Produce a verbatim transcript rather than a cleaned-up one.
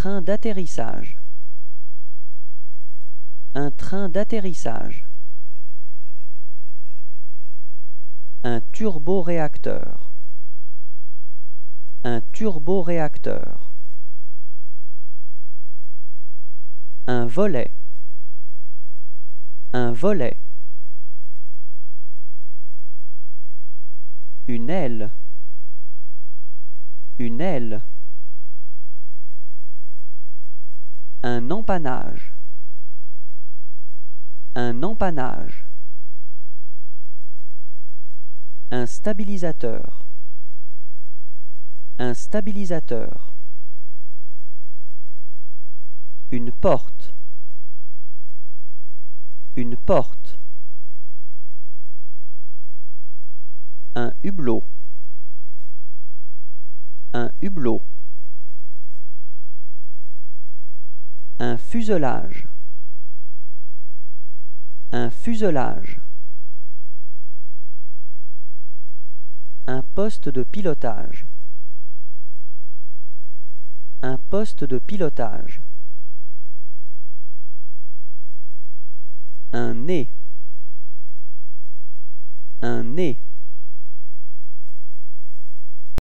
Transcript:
train d'atterrissage. Un train d'atterrissage. Un turboréacteur. Un turboréacteur. Un volet. Un volet. Une aile. Une aile. Un empannage. Un empannage. Un stabilisateur. Un stabilisateur. Une porte. Une porte. Un hublot. Un hublot. Un fuselage. Un fuselage. Un poste de pilotage. Un poste de pilotage. Un nez. Un nez.